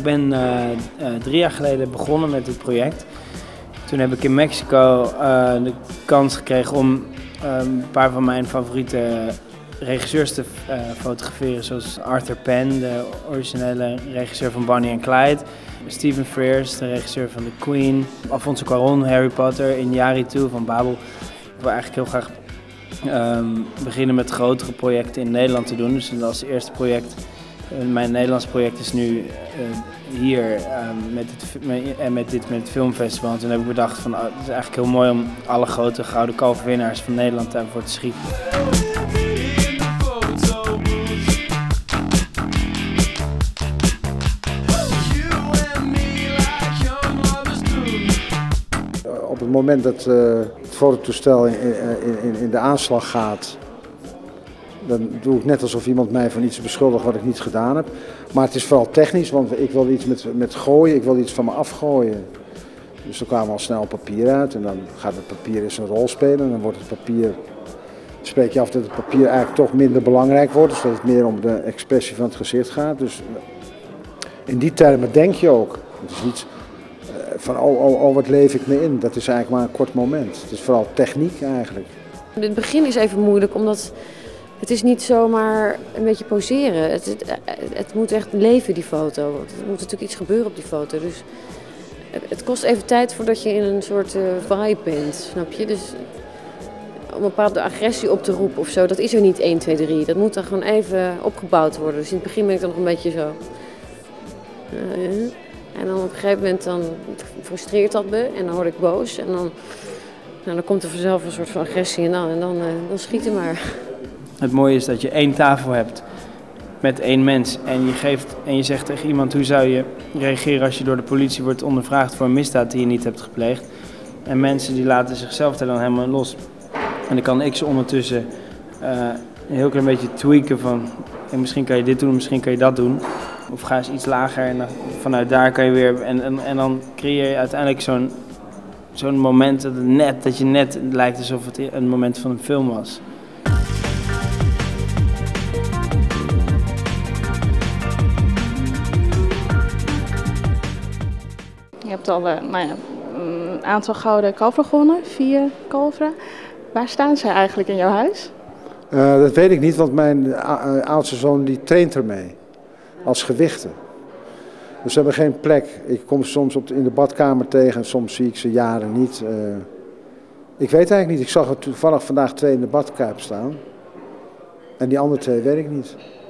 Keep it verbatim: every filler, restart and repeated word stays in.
ik ben uh, uh, drie jaar geleden begonnen met dit project. Toen heb ik in Mexico uh, de kans gekregen om uh, een paar van mijn favoriete regisseurs te uh, fotograferen. Zoals Arthur Penn, de originele regisseur van Bonnie and Clyde. Stephen Frears, de regisseur van The Queen. Alfonso Cuarón, Harry Potter, Iñárritu van Babel. Ik wil eigenlijk heel graag um, beginnen met grotere projecten in Nederland te doen. Dus als eerste project, uh, mijn Nederlands project is nu uh, hier uh, met, het, met, met dit met het filmfestival. En toen heb ik bedacht van, uh, het is eigenlijk heel mooi om alle grote Gouden Kalverwinnaars van Nederland daarvoor te schieten. Op het moment dat uh, het fototoestel in, in, in, in de aanslag gaat, dan doe ik net alsof iemand mij van iets beschuldigt wat ik niet gedaan heb. Maar het is vooral technisch, want ik wil iets met, met gooien, ik wil iets van me afgooien. Dus dan kwamen we al snel papier uit en dan gaat het papier in zijn rol spelen. En dan wordt het papier, spreek je af dat het papier eigenlijk toch minder belangrijk wordt. Dus dat het meer om de expressie van het gezicht gaat. Dus in die termen denk je ook. Het is niet van oh, oh, oh, wat leef ik me in. Dat is eigenlijk maar een kort moment. Het is vooral techniek eigenlijk. Het begin is even moeilijk, omdat het is niet zomaar een beetje poseren. Het, het, het moet echt leven, die foto. Er moet natuurlijk iets gebeuren op die foto. Dus het kost even tijd voordat je in een soort uh, vibe bent, snap je? Dus om een bepaalde agressie op te roepen of zo, dat is er niet één, twee, drie. Dat moet dan gewoon even opgebouwd worden. Dus in het begin ben ik dan nog een beetje zo. Uh, uh. En dan op een gegeven moment dan frustreert dat me en dan word ik boos. En dan, nou, dan komt er vanzelf een soort van agressie en dan, en dan, uh, dan schieten maar. Het mooie is dat je één tafel hebt met één mens en je, geeft, en je zegt tegen iemand hoe zou je reageren als je door de politie wordt ondervraagd voor een misdaad die je niet hebt gepleegd. En mensen die laten zichzelf er dan helemaal los. En dan kan ik ze ondertussen uh, een heel klein beetje tweaken van en misschien kan je dit doen, misschien kan je dat doen. Of ga eens iets lager en dan, vanuit daar kan je weer. En, en, en dan creëer je uiteindelijk zo'n zo'n moment dat, het net, dat je net het lijkt alsof het een moment van een film was. Je hebt al uh, nou ja, een aantal gouden kalveren gewonnen, vier kalveren. Waar staan zij eigenlijk in jouw huis? Uh, dat weet ik niet, want mijn oudste zoon die traint ermee. Als gewichten. Dus ze hebben geen plek. Ik kom soms op de, in de badkamer tegen en soms zie ik ze jaren niet. Uh, ik weet eigenlijk niet. Ik zag er toevallig vandaag twee in de badkuip staan. En die andere twee weet ik niet.